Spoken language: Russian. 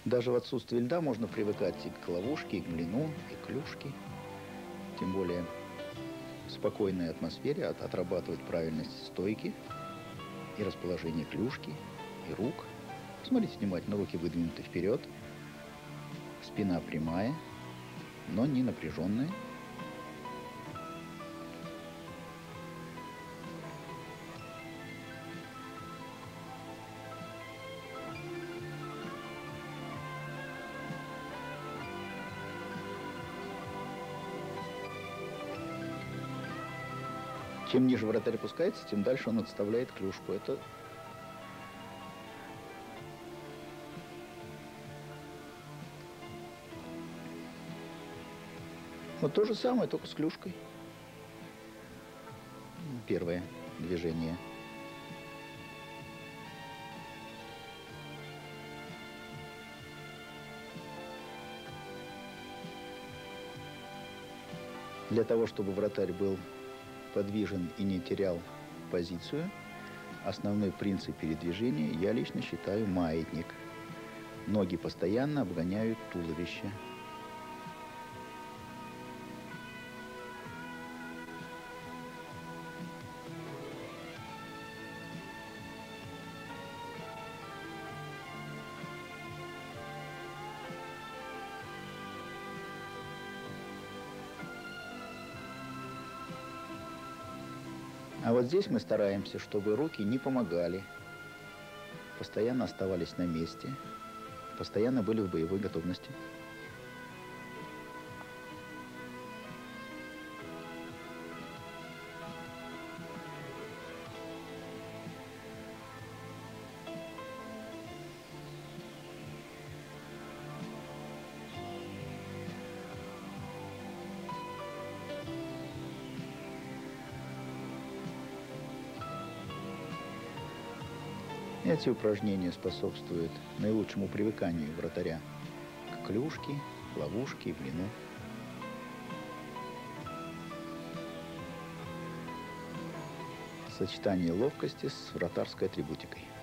Даже в отсутствии льда можно привыкать и к ловушке, и к блину, и к клюшке. Тем более в спокойной атмосфере отрабатывать правильность стойки и расположение клюшки, и рук. Смотрите внимательно, руки выдвинуты вперед, спина прямая, но не напряженная. Чем ниже вратарь опускается, тем дальше он отставляет клюшку. Это вот то же самое, только с клюшкой. Первое движение. Для того, чтобы вратарь был подвижен и не терял позицию, основной принцип передвижения я лично считаю маятник. Ноги постоянно обгоняют туловище. А вот здесь мы стараемся, чтобы руки не помогали, постоянно оставались на месте, постоянно были в боевой готовности. Эти упражнения способствуют наилучшему привыканию вратаря к клюшке, ловушке и блину. Сочетание ловкости с вратарской атрибутикой.